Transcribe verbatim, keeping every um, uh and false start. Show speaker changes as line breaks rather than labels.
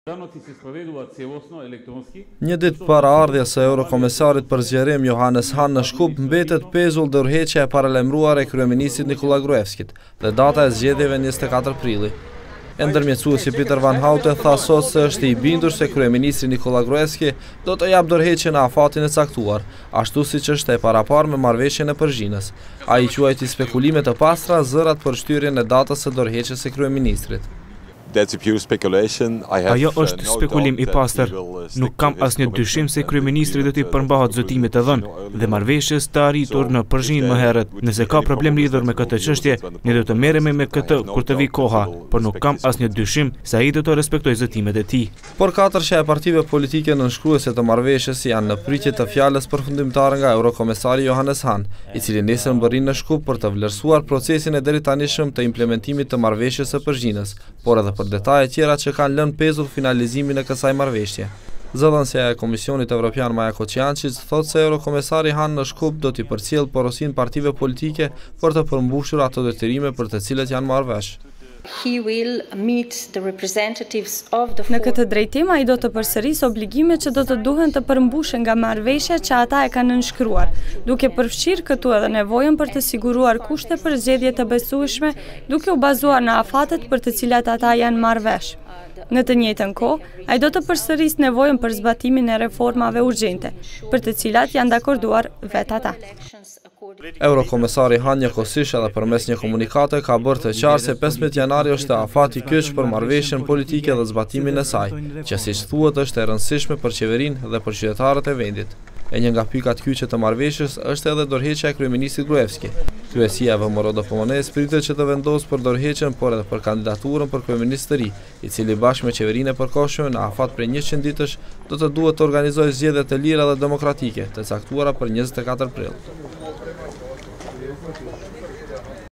Një ditë para ardhjes së Eurokomisarit për zgjerim Johannes Hahn në Shkup, mbetet pezull dorëheqja e paralemruar e kryeministit Nikola Gruevskit dhe data e zgjedhjeve njëzet e katërt prilli. E ndërmjetësuesi Pieter van Houten tha sot se është i bindur se kryeministri Nikola Gruevski do të jap dorëheqjen në afatin e caktuar, ashtu siç është e paraparë me marrëveshjen e Përzhinës. Ai quajti spekulime të pastra zërat për shtyrjen e datës së dorëheqjes së kryeministrit.
Ajo është spekulim i pastër. Nuk kam asnjë dyshim se kryeministri do t'i përmbahet zotimit të dhënë dhe marrëveshjes të arritur në Përzhinë më herët. Nëse ka problem lidhur me këtë çështje, ne do të merremi me këtë kur të vi koha, por nuk kam asnjë dyshim se ai do të respektojë zotimet e tij.
Por katërsha e partive politike nënshkruese të marrëveshjes janë në pritje të fjalës përfundimtare nga Eurokomisari Johannes Hahn, i cili nesër mbërrin në Shkup për të vlerësuar procesin e deritanishëm të implementimit të marrëveshjes së Përzhinës, por edhe për detaje tjera që kanë lënë pezull finalizimin e kësaj marrëveshje. Zëdhënësia e Komisionit Evropian Maja Kociančić thot se Eurokomisari Hahn në Shkup do t'i përcjell porosin partive politike për të përmbushur ato detyrime për të cilët janë marrë vesh.
Në këtë drejtim ai do të përsërisë obligimet që do të duhen të përmbushen nga marrëveshja që ata e kanë nënshkruar, duke përfshirë këtu edhe nevojën për të siguruar kushte për zgjedhje të besueshme, duke u bazuar në afatet për të cilat ata janë marrë vesh. Në të njëjtën kohë, ai do të përsërisë nevojën për zbatimin e reformave urgjente, për të cilat janë dakorduar vetë ata.
Eurokomisari Hahn njëkohësisht edhe përmes një komunikate ka bërë të qartë se pesëmbëdhjetë janari është afati kyç për marrëveshjen politike dhe zbatimin e saj, që siç thuhet është e rëndësishme për qeverinë dhe për qytetarët e vendit. E një nga pikat kyçe të marrëveshjes është edhe dorëheqja e kryeministit Gruevski. Kryesia e V M R O D P M N-s pritet që të vendosë për dorëheqjen, por edhe për kandidaturën për kryeminist të ri, i cili bashkë me qeverinë e përkohshme në afat prej njëqind ditësh do të duhet të organizojë zgjedhje të lira dhe demokratike, të caktuara për njëzet e katërt prill.